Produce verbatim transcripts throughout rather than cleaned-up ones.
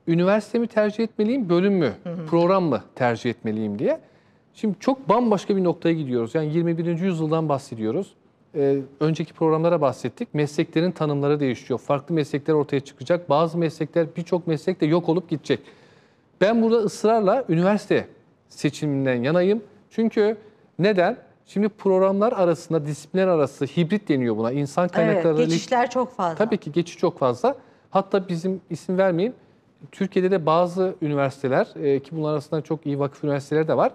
üniversite mi tercih etmeliyim, bölüm mü, hı hı. program mı tercih etmeliyim diye. Şimdi çok bambaşka bir noktaya gidiyoruz. Yani yirmi birinci yüzyıldan bahsediyoruz. Ee, önceki programlara bahsettik. Mesleklerin tanımları değişiyor. Farklı meslekler ortaya çıkacak. Bazı meslekler, birçok meslek de yok olup gidecek. Ben burada ısrarla üniversite seçiminden yanayım. Çünkü neden? Şimdi programlar arasında, disiplinler arası hibrit deniyor buna. İnsan kaynakları... Evet, geçişler çok fazla. Tabii ki geçiş çok fazla. Hatta bizim isim vermeyeyim. Türkiye'de de bazı üniversiteler, e, ki bunlar arasında çok iyi vakıf üniversiteleri de var.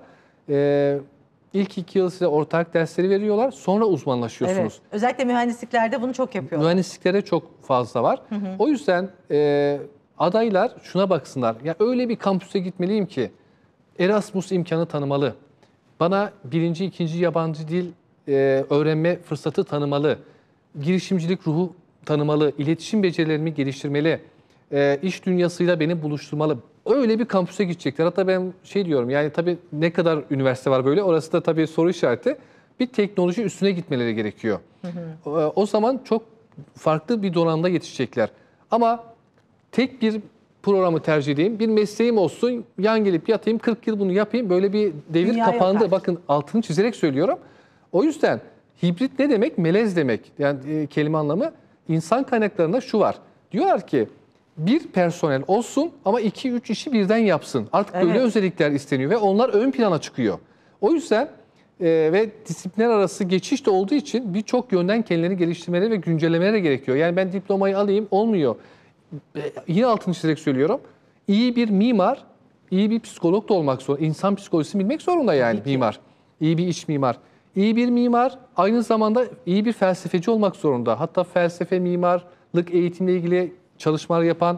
E, ilk iki yıl size ortak dersleri veriyorlar. Sonra uzmanlaşıyorsunuz. Evet. Özellikle mühendisliklerde bunu çok yapıyorlar. Mühendisliklerde çok fazla var. Hı hı. O yüzden e, adaylar şuna baksınlar. Ya öyle bir kampüse gitmeliyim ki Erasmus imkanı tanımalı. Bana birinci, ikinci yabancı dil e, öğrenme fırsatı tanımalı. Girişimcilik ruhu tanımalı. İletişim becerilerimi geliştirmeli. E, iş dünyasıyla beni buluşturmalı. Öyle bir kampüse gidecekler. Hatta ben şey diyorum, yani tabii ne kadar üniversite var böyle, orası da tabii soru işareti. Bir teknoloji üstüne gitmeleri gerekiyor. Hı hı. O, o zaman çok farklı bir donanımda yetişecekler. Ama tek bir programı tercih edeyim, bir mesleğim olsun, yan gelip yatayım, kırk yıl bunu yapayım, böyle bir devir Dünya kapandı. Yok. Bakın altını çizerek söylüyorum. O yüzden hibrit ne demek? Melez demek. Yani e, kelime anlamı, insan kaynaklarında şu var. Diyorlar ki bir personel olsun ama iki üç işi birden yapsın. Artık evet. böyle özellikler isteniyor ve onlar ön plana çıkıyor. O yüzden e, ve disiplinler arası geçiş de olduğu için birçok yönden kendilerini geliştirmeleri ve güncellemeleri gerekiyor. Yani ben diplomayı alayım olmuyor. E, yine altını çizerek söylüyorum. İyi bir mimar, iyi bir psikolog da olmak zorunda. İnsan psikolojisini bilmek zorunda yani mimar. İyi bir iç mimar. İyi bir mimar aynı zamanda iyi bir felsefeci olmak zorunda. Hatta felsefe, mimarlık eğitimle ilgili çalışmalar yapan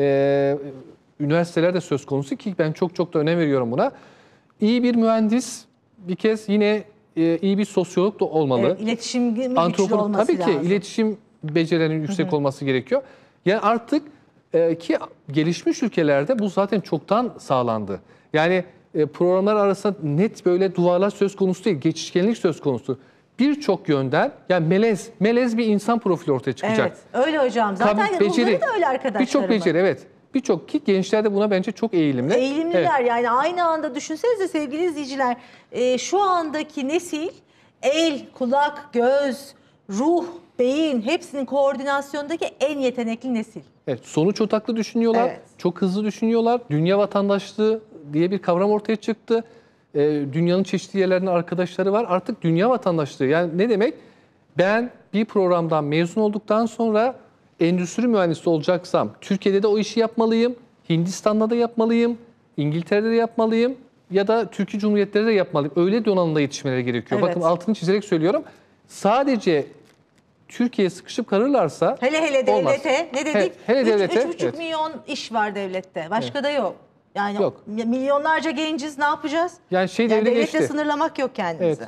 e, üniversiteler de söz konusu ki ben çok çok da önem veriyorum buna. İyi bir mühendis, bir kez yine e, iyi bir sosyolog da olmalı. Evet, iletişim güçlü Antropolog, olması tabii lazım. Tabii ki iletişim becerilerinin yüksek Hı hı. olması gerekiyor. Yani artık e, ki gelişmiş ülkelerde bu zaten çoktan sağlandı. Yani e, programlar arasında net böyle duvarlar söz konusu değil, geçişkenlik söz konusu. Birçok yönden, yani melez, melez bir insan profili ortaya çıkacak. Evet, öyle hocam. Zaten Tabii, beceri, ruhları da öyle arkadaşlarım. Birçok beceri, evet. Birçok ki gençler de buna bence çok eğilimli. Eğilimliler, evet. Yani aynı anda düşünsenize sevgili izleyiciler, e, şu andaki nesil el, kulak, göz, ruh, beyin hepsinin koordinasyondaki en yetenekli nesil. Evet, sonuç odaklı düşünüyorlar, Evet. çok hızlı düşünüyorlar. Dünya vatandaşlığı diye bir kavram ortaya çıktı. Ee, dünyanın çeşitli yerlerinde arkadaşları var. Artık dünya vatandaşlığı, yani ne demek? Ben bir programdan mezun olduktan sonra endüstri mühendisi olacaksam Türkiye'de de o işi yapmalıyım, Hindistan'da da yapmalıyım, İngiltere'de de yapmalıyım ya da Türkiye Cumhuriyetleri de yapmalıyım. Öyle donanımda yetişmeleri gerekiyor. Evet. Bakın altını çizerek söylüyorum. Sadece Türkiye'ye sıkışıp kalırlarsa hele hele olmaz. devlete ne dedik? He, hele devlete. üç buçuk evet. milyon iş var devlette. Başka evet. da yok. Yani yok. Milyonlarca genciz, ne yapacağız? Yani şey yani devletle geçti. sınırlamak yok kendimizi. Evet.